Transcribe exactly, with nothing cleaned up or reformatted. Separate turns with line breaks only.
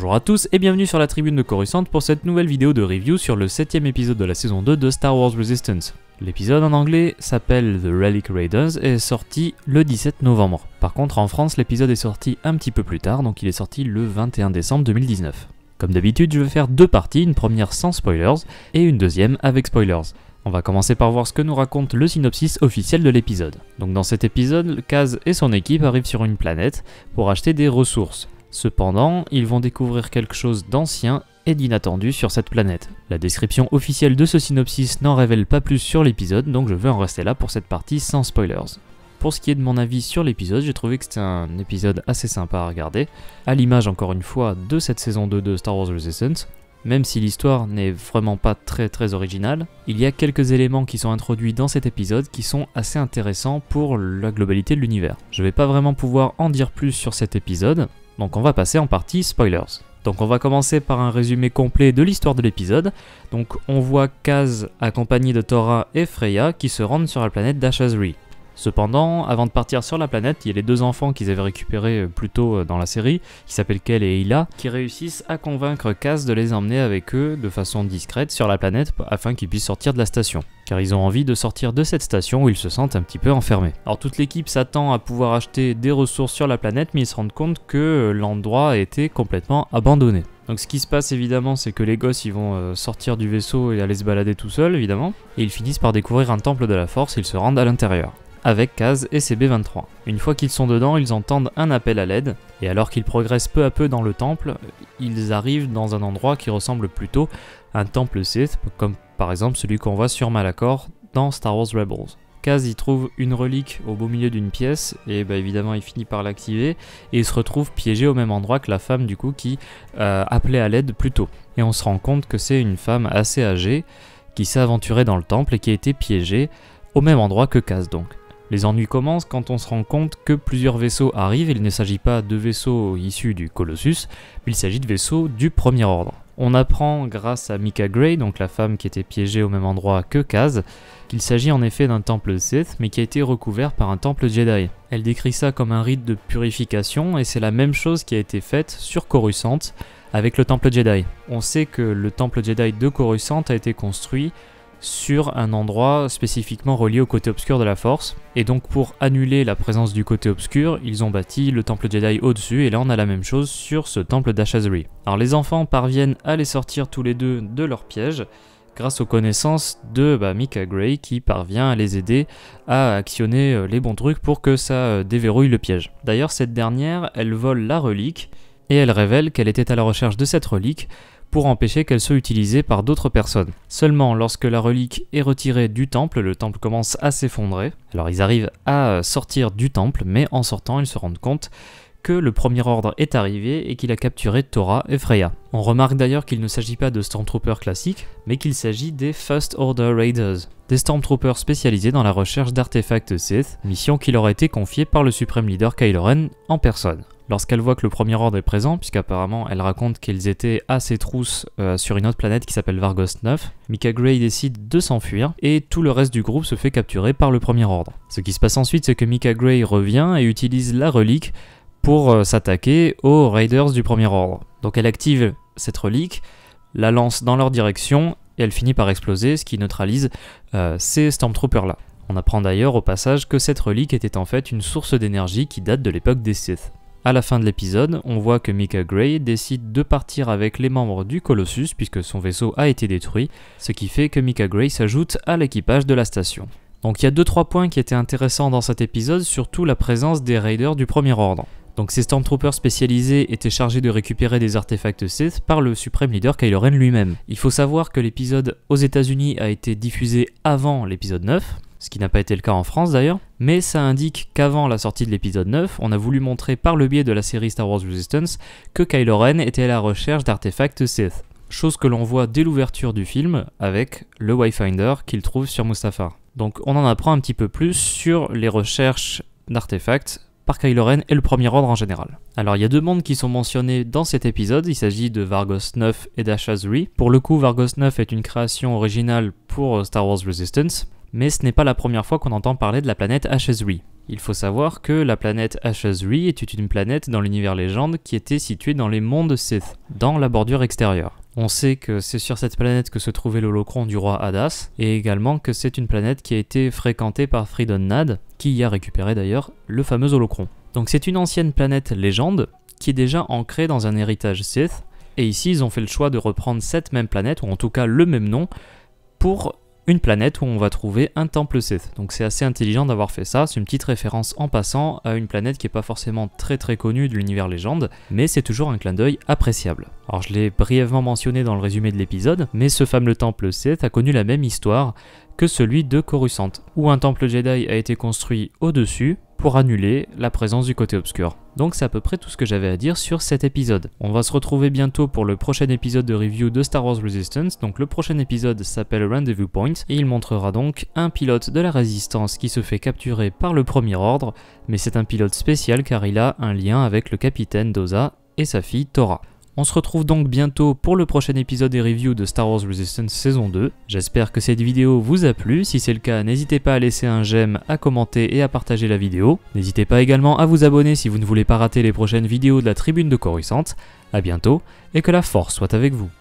Bonjour à tous et bienvenue sur la tribune de Coruscant pour cette nouvelle vidéo de review sur le septième épisode de la saison deux de Star Wars Resistance. L'épisode en anglais s'appelle The Relic Raiders et est sorti le dix-sept novembre. Par contre en France l'épisode est sorti un petit peu plus tard, donc il est sorti le vingt et un décembre deux mille dix-neuf. Comme d'habitude je vais faire deux parties, une première sans spoilers et une deuxième avec spoilers. On va commencer par voir ce que nous raconte le synopsis officiel de l'épisode. Donc dans cet épisode, Kaz et son équipe arrivent sur une planète pour acheter des ressources. Cependant, ils vont découvrir quelque chose d'ancien et d'inattendu sur cette planète. La description officielle de ce synopsis n'en révèle pas plus sur l'épisode, donc je vais en rester là pour cette partie sans spoilers. Pour ce qui est de mon avis sur l'épisode, j'ai trouvé que c'était un épisode assez sympa à regarder, à l'image encore une fois de cette saison deux de Star Wars Resistance. Même si l'histoire n'est vraiment pas très très originale, il y a quelques éléments qui sont introduits dans cet épisode qui sont assez intéressants pour la globalité de l'univers. Je vais pas vraiment pouvoir en dire plus sur cet épisode, donc on va passer en partie spoilers. Donc on va commencer par un résumé complet de l'histoire de l'épisode. Donc on voit Kaz accompagné de Torra et Freya qui se rendent sur la planète d'Ashazri. Cependant, avant de partir sur la planète, il y a les deux enfants qu'ils avaient récupérés plus tôt dans la série, qui s'appellent Kel et Hila, qui réussissent à convaincre Kaz de les emmener avec eux de façon discrète sur la planète afin qu'ils puissent sortir de la station. Car ils ont envie de sortir de cette station où ils se sentent un petit peu enfermés. Alors toute l'équipe s'attend à pouvoir acheter des ressources sur la planète, mais ils se rendent compte que l'endroit a été complètement abandonné. Donc ce qui se passe évidemment, c'est que les gosses ils vont euh, sortir du vaisseau et aller se balader tout seuls évidemment, et ils finissent par découvrir un temple de la force et ils se rendent à l'intérieur avec Kaz et ses B vingt-trois. Une fois qu'ils sont dedans, ils entendent un appel à l'aide, et alors qu'ils progressent peu à peu dans le temple, ils arrivent dans un endroit qui ressemble plutôt à un temple Sith, comme par exemple celui qu'on voit sur Malachor dans Star Wars Rebels. Kaz y trouve une relique au beau milieu d'une pièce, et bah évidemment il finit par l'activer, et il se retrouve piégé au même endroit que la femme du coup qui euh, appelait à l'aide plus tôt. Et on se rend compte que c'est une femme assez âgée, qui s'est aventurée dans le temple et qui a été piégée au même endroit que Kaz donc. Les ennuis commencent quand on se rend compte que plusieurs vaisseaux arrivent et il ne s'agit pas de vaisseaux issus du Colossus, mais il s'agit de vaisseaux du Premier Ordre. On apprend grâce à Mika Grey, donc la femme qui était piégée au même endroit que Kaz, qu'il s'agit en effet d'un temple Sith, mais qui a été recouvert par un temple Jedi. Elle décrit ça comme un rite de purification et c'est la même chose qui a été faite sur Coruscant avec le temple Jedi. On sait que le temple Jedi de Coruscant a été construit sur un endroit spécifiquement relié au côté obscur de la Force, et donc pour annuler la présence du côté obscur, ils ont bâti le temple Jedi au-dessus, et là on a la même chose sur ce temple d'Ashazri. Alors les enfants parviennent à les sortir tous les deux de leur piège, grâce aux connaissances de bah, Mika Grey qui parvient à les aider à actionner les bons trucs pour que ça déverrouille le piège. D'ailleurs cette dernière, elle vole la relique, et elle révèle qu'elle était à la recherche de cette relique, pour empêcher qu'elle soit utilisée par d'autres personnes. Seulement lorsque la relique est retirée du temple, le temple commence à s'effondrer. Alors ils arrivent à sortir du temple, mais en sortant ils se rendent compte que le Premier Ordre est arrivé et qu'il a capturé Torra et Freya. On remarque d'ailleurs qu'il ne s'agit pas de Stormtroopers classiques, mais qu'il s'agit des First Order Raiders, des Stormtroopers spécialisés dans la recherche d'artefacts Sith, mission qui leur a été confiée par le suprême leader Kylo Ren en personne. Lorsqu'elle voit que le Premier Ordre est présent, puisqu'apparemment elle raconte qu'ils étaient à ses trousses euh, sur une autre planète qui s'appelle Vargos neuf, Mika Grey décide de s'enfuir et tout le reste du groupe se fait capturer par le Premier Ordre. Ce qui se passe ensuite, c'est que Mika Grey revient et utilise la relique pour euh, s'attaquer aux Raiders du Premier Ordre. Donc elle active cette relique, la lance dans leur direction et elle finit par exploser, ce qui neutralise euh, ces Stormtroopers là. On apprend d'ailleurs au passage que cette relique était en fait une source d'énergie qui date de l'époque des Sith. À la fin de l'épisode, on voit que Mika Grey décide de partir avec les membres du Colossus puisque son vaisseau a été détruit, ce qui fait que Mika Grey s'ajoute à l'équipage de la station. Donc il y a deux trois points qui étaient intéressants dans cet épisode, surtout la présence des Raiders du Premier Ordre. Donc ces Stormtroopers spécialisés étaient chargés de récupérer des artefacts Sith par le suprême leader Kylo Ren lui-même. Il faut savoir que l'épisode aux États-Unis a été diffusé avant l'épisode neuf, ce qui n'a pas été le cas en France d'ailleurs, mais ça indique qu'avant la sortie de l'épisode neuf, on a voulu montrer par le biais de la série Star Wars Resistance que Kylo Ren était à la recherche d'artefacts Sith. Chose que l'on voit dès l'ouverture du film avec le Wayfinder qu'il trouve sur Mustafar. Donc on en apprend un petit peu plus sur les recherches d'artefacts par Kylo Ren et le Premier Ordre en général. Alors il y a deux mondes qui sont mentionnés dans cet épisode, il s'agit de Vargos neuf et d'Ashazri. Pour le coup, Vargos neuf est une création originale pour Star Wars Resistance, mais ce n'est pas la première fois qu'on entend parler de la planète Ashazri. Il faut savoir que la planète Ashazri était une planète dans l'univers légende qui était située dans les mondes Sith, dans la bordure extérieure. On sait que c'est sur cette planète que se trouvait l'holocron du roi Hadas, et également que c'est une planète qui a été fréquentée par Freedon Nad, qui y a récupéré d'ailleurs le fameux holocron. Donc c'est une ancienne planète légende, qui est déjà ancrée dans un héritage Sith, et ici ils ont fait le choix de reprendre cette même planète, ou en tout cas le même nom, pour une planète où on va trouver un temple Sith. Donc c'est assez intelligent d'avoir fait ça, c'est une petite référence en passant à une planète qui n'est pas forcément très très connue de l'univers légende, mais c'est toujours un clin d'œil appréciable. Alors je l'ai brièvement mentionné dans le résumé de l'épisode, mais ce fameux temple Sith a connu la même histoire que celui de Coruscant, où un temple Jedi a été construit au-dessus pour annuler la présence du côté obscur. Donc c'est à peu près tout ce que j'avais à dire sur cet épisode. On va se retrouver bientôt pour le prochain épisode de review de Star Wars Resistance. Donc le prochain épisode s'appelle Rendezvous Point et il montrera donc un pilote de la Résistance qui se fait capturer par le Premier Ordre, mais c'est un pilote spécial car il a un lien avec le capitaine Doza et sa fille Thora. On se retrouve donc bientôt pour le prochain épisode des reviews de Star Wars Resistance saison deux. J'espère que cette vidéo vous a plu, si c'est le cas n'hésitez pas à laisser un j'aime, à commenter et à partager la vidéo. N'hésitez pas également à vous abonner si vous ne voulez pas rater les prochaines vidéos de la tribune de Coruscant. A bientôt et que la force soit avec vous.